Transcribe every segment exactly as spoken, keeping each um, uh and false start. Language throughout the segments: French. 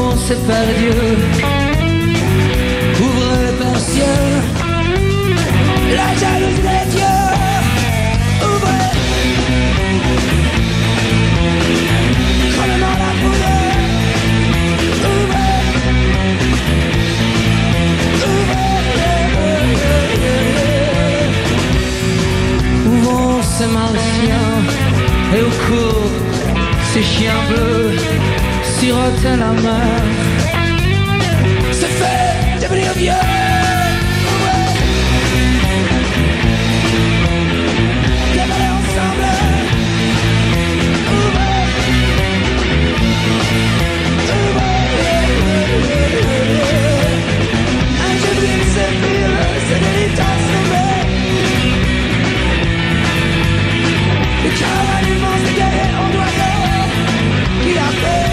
c'est par Dieu. Ouvre le pare-ciel, la jalousie des dieux. Ouvrez, crevement la poudre. Ouvrez, ouvrez. Ouvrons ces martiens et au cours ces chiens bleus sirotent à la mer. C'est fait devenir vieux. Dévaler ensemble. Ouvrez, ouvrez. Un jeu brille, c'est pire, c'est délicat, c'est vrai. Le caravane immense des guerriers en noyau qui a fait.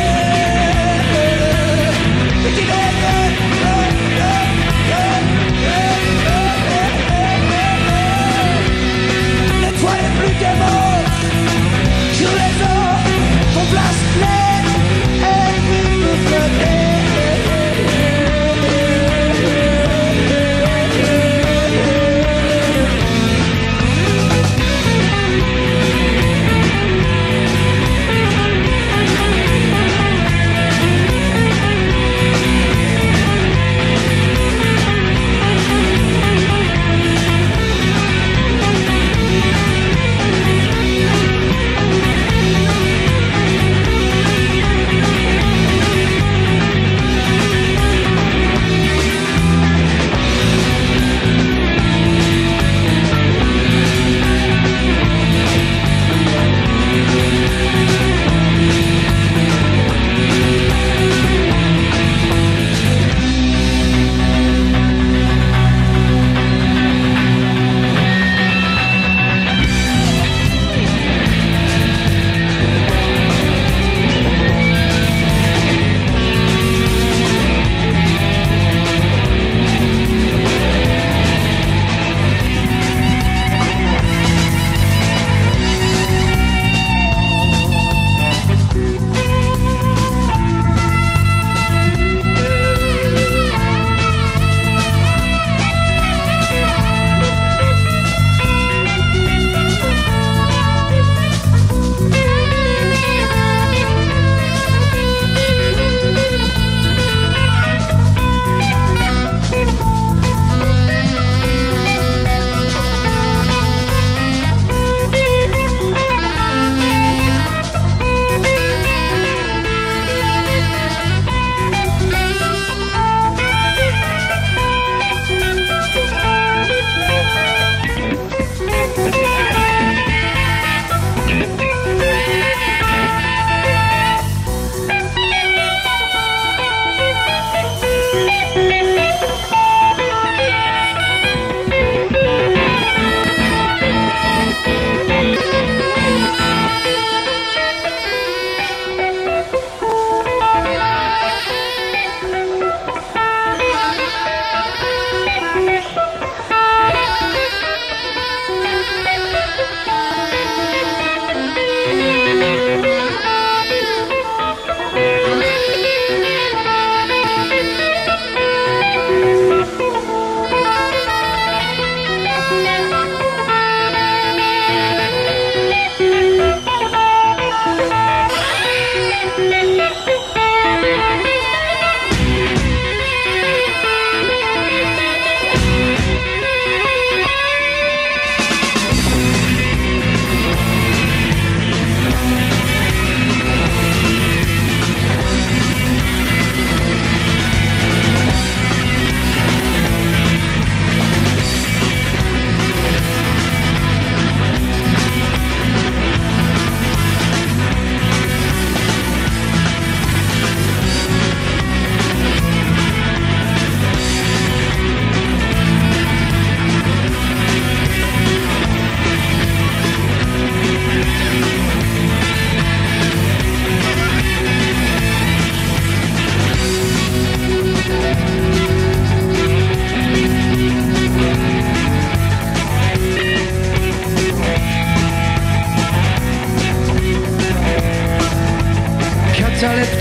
L'étoile est plus démon sur les eaux, ton place nette et peut flotter.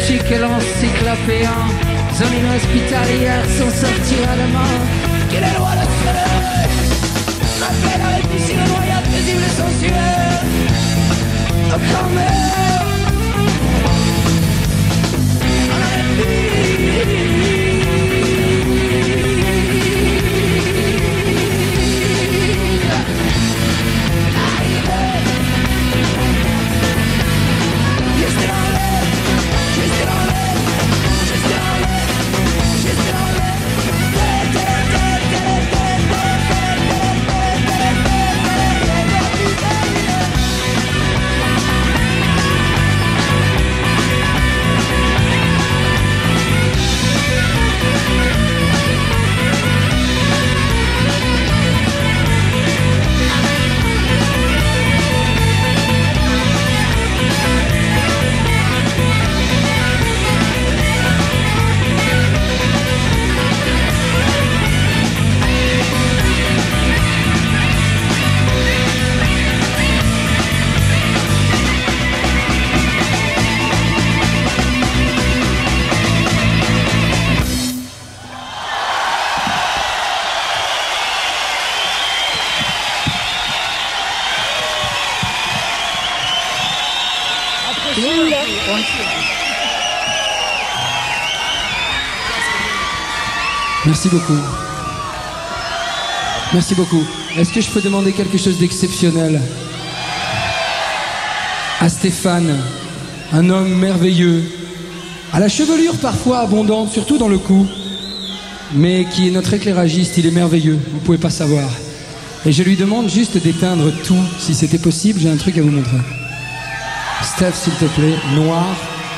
chic et l'encyclopéen, zone hospitalière sans sortir à demain. Qu'il est loin de soleil, rappelle à les piscines noyades, paisibles et sensuelles. Oh, quand même, on a les filles. Merci beaucoup. Merci beaucoup. Est-ce que je peux demander quelque chose d'exceptionnel à Stéphane, un homme merveilleux, à la chevelure parfois abondante, surtout dans le cou, mais qui est notre éclairagiste, il est merveilleux, vous pouvez pas savoir. Et je lui demande juste d'éteindre tout, si c'était possible, j'ai un truc à vous montrer. Steph, s'il te plaît, noir.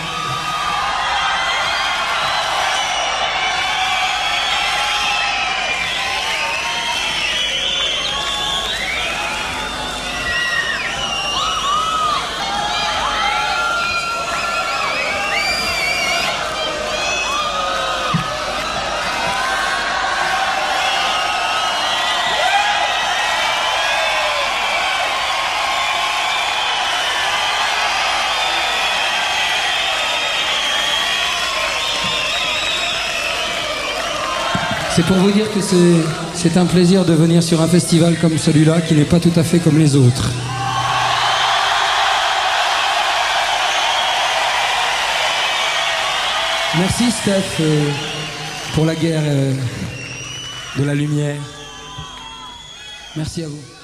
C'est pour vous dire que c'est un plaisir de venir sur un festival comme celui-là, qui n'est pas tout à fait comme les autres. Merci Steph euh, pour la guerre euh, de la lumière. Merci à vous.